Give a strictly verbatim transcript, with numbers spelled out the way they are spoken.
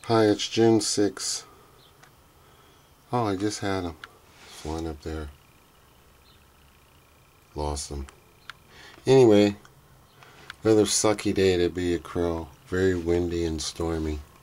Hi, it's June sixth. Oh, I just had him. Flying up there. Lost him. Anyway, another sucky day to be a crow. Very windy and stormy.